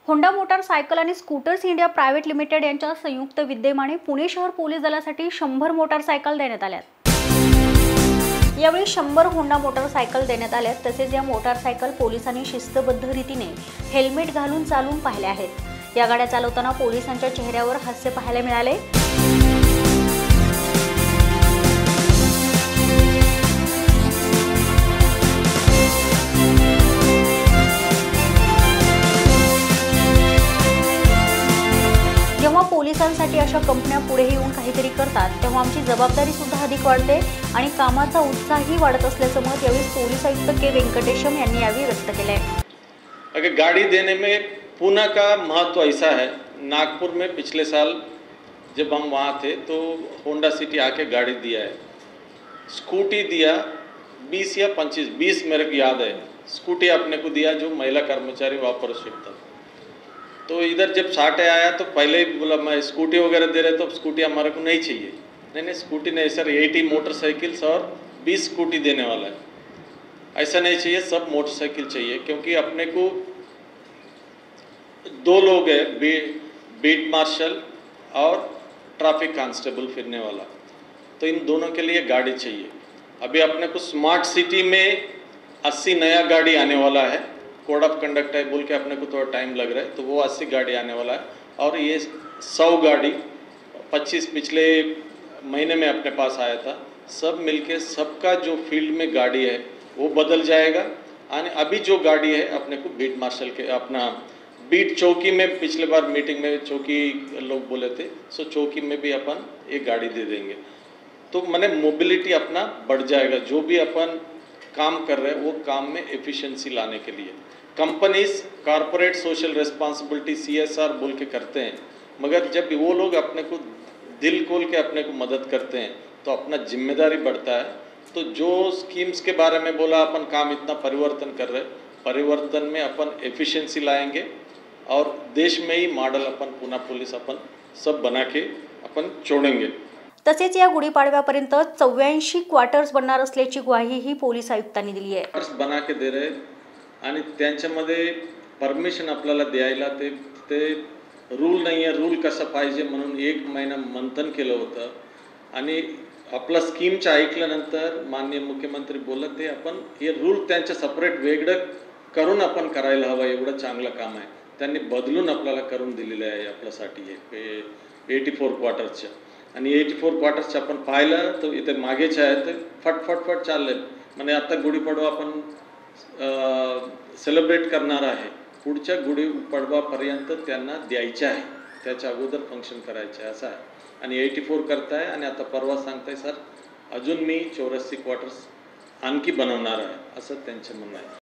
Honda motorcycle आणि scooters India private limited यांच्या संयुक्त विद्यमाने पुणे शहर पोलीस दलासाठी 100 मोटारसायकल देण्यात आल्या। यावेळी 100 होंडा मोटारसायकल देण्यात आल्या। तसेच या मोटारसायकल पोलिसांनी शिस्तबद्ध रीतीने हेल्मेट घालून चालवून पाहिल्या आहेत। या गाड्या चालवताना पोलिसांच्या चेहऱ्यावर हास्य पाहायला मिळाले। जेव्हा पोलिसांसाठी अशा कंपन्या पुढे येऊन काहीतरी करतात तेव्हा आमची जबाबदारी सुद्धा अधिक वाढते आणि कामाचा उत्साहही वाढत असल्याचं मत यावेळी पोलीस आयुक्त के वेंकटेशम यांनी यावेळी व्यक्त केले। अगर गाड़ी देने में पूना का महत्व ऐसा है, नागपुर में पिछले साल जब हम वहाँ थे तो होंडा सिटी आके गाड़ी दिया है, स्कूटी दिया 20 या 20 मेरे को याद है, स्कूटी अपने को दिया जो महिला कर्मचारी वापर सकता। तो इधर जब साटे आया तो पहले ही बोला मैं स्कूटी वगैरह दे रहे तो स्कूटी हमारे को नहीं चाहिए। नहीं स्कूटी नहीं सर, 80 मोटरसाइकिल्स और 20 स्कूटी देने वाला है, ऐसा नहीं चाहिए, सब मोटरसाइकिल चाहिए। क्योंकि अपने को 2 लोग हैं, बीट मार्शल और ट्रैफिक कांस्टेबल फिरने वाला, तो इन दोनों के लिए गाड़ी चाहिए। अभी अपने को स्मार्ट सिटी में 80 नया गाड़ी आने वाला है, कोड ऑफ कंडक्ट है बोल के अपने को थोड़ा टाइम लग रहा है, तो वो 80 गाड़ी आने वाला है। और ये 100 गाड़ी 25 पिछले महीने में अपने पास आया था, सब मिलके सबका जो फील्ड में गाड़ी है वो बदल जाएगा। और अभी जो गाड़ी है अपने को बीट मार्शल के अपना बीट चौकी में, पिछले बार मीटिंग में चौकी लोग बोले थे, सो चौकी में भी अपन एक गाड़ी दे देंगे। तो मैंने मोबिलिटी अपना बढ़ जाएगा, जो भी अपन काम कर रहे हैं वो काम में एफिशिएंसी लाने के लिए। Companies corporate social responsibility CSR बोल के करते हैं, मगर जब वो लोग अपने को दिल खोल के अपने को मदद करते हैं तो अपना जिम्मेदारी बढ़ता है। तो जो स्कीम्स के बारे में बोला अपन काम इतना परिवर्तन कर रहे हैं, परिवर्तन में अपन एफिशिएंसी लाएंगे और देश में ही मॉडल अपन पुणे पुलिस अपन सब बना के अपन छोड़ेंगे। तसेच या गुढीपाडव्यापर्यंत 84 क्वार्टर्स बनणार असल्याची ग्वाही ही पोलीस आयुक्तांनी दिली आहे। क्वार्टर्स बना के दे रहे आणि त्यांच्यामध्ये परमिशन आपल्याला द्यायला ते रूल नाही आहे, रूल कसं पाहिजे म्हणून 1 महिना मंथन केलं होतं। आणि आपला स्कीमचं ऐकल्यानंतर माननीय मुख्यमंत्री बोलत ते आपण हे रूल त्यांच्या सेपरेट वेगळं करून आपण करायला हवं, एवढं चांगलं काम आहे। त्यांनी बदलून आपल्याला करून दिलेलं आहे आपल्यासाठी हे 84 क्वार्टर्सच्या। आणि 84 क्वार्टर्सच्या आपण पाहिलं तर इथे मागेच आहे तर फट चालले। म्हणजे आता गुढीपाडवा आपण सेलिब्रेट करणार आहे, पुढच्या गुढीपाडवापर्यंत त्यांना द्यायचे आहे, त्याच्या अगोदर फंक्शन करायचे आहे असं आहे। आणि 84 करताय आणि आता परवा सांगताय सर अजून मी 84 क्वार्टर्स आणखी बनवणार आहे असं त्यांचं म्हणणं आहे।